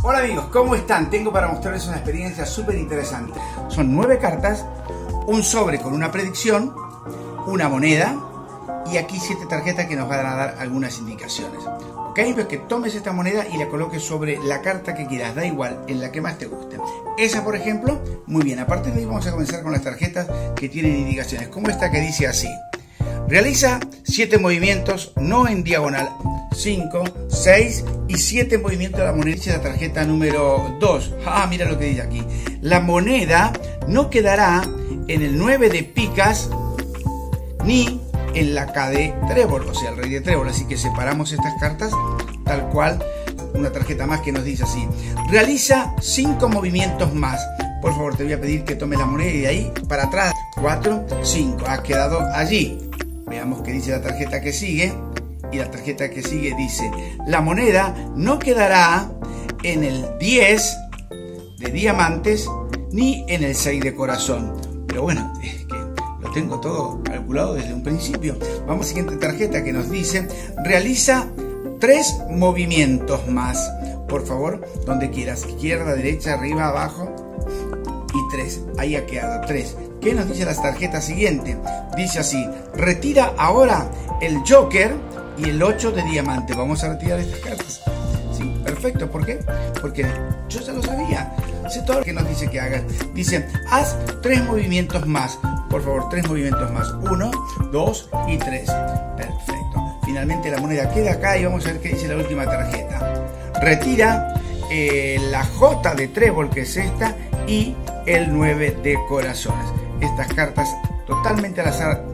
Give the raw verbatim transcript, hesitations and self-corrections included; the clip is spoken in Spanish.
Hola amigos, ¿cómo están? Tengo para mostrarles una experiencia súper interesante. Son nueve cartas, un sobre con una predicción, una moneda y aquí siete tarjetas que nos van a dar algunas indicaciones. Ok, pues que tomes esta moneda y la coloques sobre la carta que quieras, da igual, en la que más te guste. Esa, por ejemplo, muy bien. A partir de ahí vamos a comenzar con las tarjetas que tienen indicaciones, como esta que dice así. Realiza siete movimientos, no en diagonal. cinco, seis y siete movimientos de la moneda. Dice la tarjeta número dos. Ah, mira lo que dice aquí. La moneda no quedará en el nueve de picas ni en la K de trébol, o sea, el rey de trébol. Así que separamos estas cartas tal cual. Una tarjeta más que nos dice así. Realiza cinco movimientos más. Por favor, te voy a pedir que tomes la moneda y de ahí para atrás. cuatro, cinco. Ha quedado allí. Veamos qué dice la tarjeta que sigue. Y la tarjeta que sigue dice: la moneda no quedará en el diez de diamantes ni en el seis de corazón. Pero bueno, es que lo tengo todo calculado desde un principio. Vamos a la siguiente tarjeta que nos dice: realiza tres movimientos más. Por favor, donde quieras, izquierda, derecha, arriba, abajo. Y tres, ahí ha quedado tres. ¿Qué nos dice la tarjeta siguiente? Dice así: retira ahora el Joker y el ocho de diamante. Vamos a retirar estas cartas. Sí, perfecto. ¿Por qué? Porque yo ya lo sabía. Sé todo lo que nos dice que hagas. Dice: haz tres movimientos más. Por favor, tres movimientos más. Uno, dos y tres. Perfecto. Finalmente la moneda queda acá y vamos a ver qué dice la última tarjeta. Retira eh, la J de trébol, que es esta, y el nueve de corazones. Estas cartas totalmente al azar